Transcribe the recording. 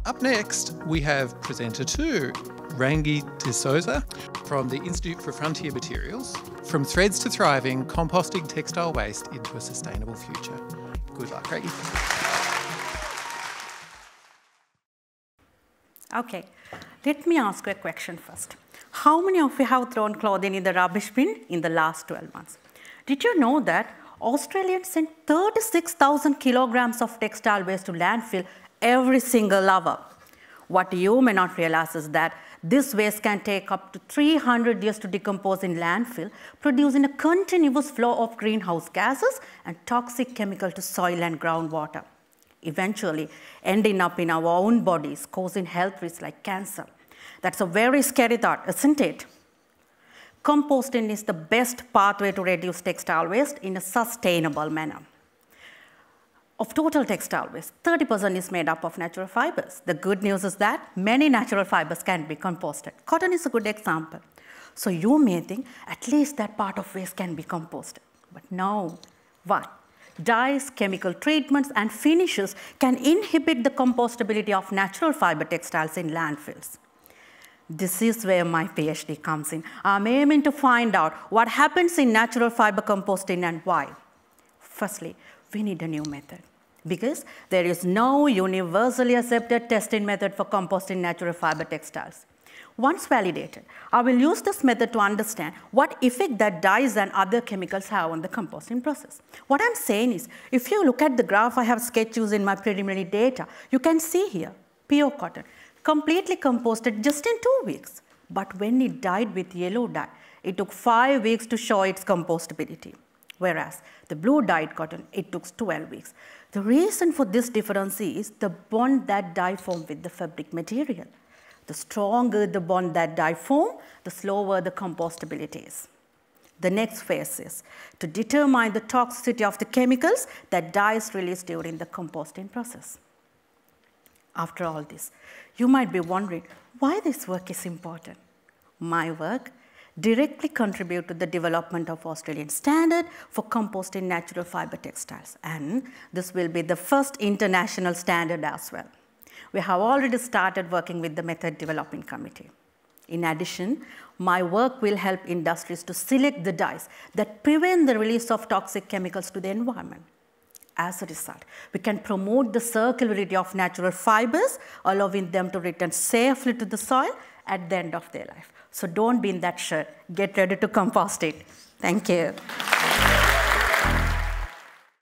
Up next, we have presenter 2, Rangi de Zoysa from the Institute for Frontier Materials, From Threads to Thriving, Composting Textile Waste into a Sustainable Future. Good luck, Rangi. Okay, let me ask you a question first. How many of you have thrown clothing in the rubbish bin in the last 12 months? Did you know that Australians send 36,000 kilograms of textile waste to landfill every single hour? What you may not realize is that this waste can take up to 300 years to decompose in landfill, producing a continuous flow of greenhouse gases and toxic chemical to soil and groundwater, eventually ending up in our own bodies, causing health risks like cancer. That's a very scary thought, isn't it? Composting is the best pathway to reduce textile waste in a sustainable manner. Of total textile waste, 30% is made up of natural fibers. The good news is that many natural fibers can be composted. Cotton is a good example. So you may think at least that part of waste can be composted. But no. Why? Dyes, chemical treatments, and finishes can inhibit the compostability of natural fiber textiles in landfills. This is where my PhD comes in. I'm aiming to find out what happens in natural fiber composting and why. Firstly, we need a new method because there is no universally accepted testing method for composting natural fiber textiles. Once validated, I will use this method to understand what effect that dyes and other chemicals have on the composting process. What I'm saying is, if you look at the graph I have sketched using my preliminary data, you can see here, pure cotton, completely composted just in 2 weeks. But when it dyed with yellow dye, it took 5 weeks to show its compostability. Whereas the blue dyed cotton, it took 12 weeks. The reason for this difference is the bond that dye formed with the fabric material. The stronger the bond that dye form, the slower the compostability is. The next phase is to determine the toxicity of the chemicals that dyes release during the composting process. After all this, you might be wondering why this work is important. My work directly contributes to the development of Australian standard for composting natural fiber textiles, and this will be the first international standard as well. We have already started working with the Method Development Committee. In addition, my work will help industries to select the dyes that prevent the release of toxic chemicals to the environment. As a result, we can promote the circularity of natural fibers, allowing them to return safely to the soil at the end of their life. So don't be in that shirt. Get ready to compost it. Thank you.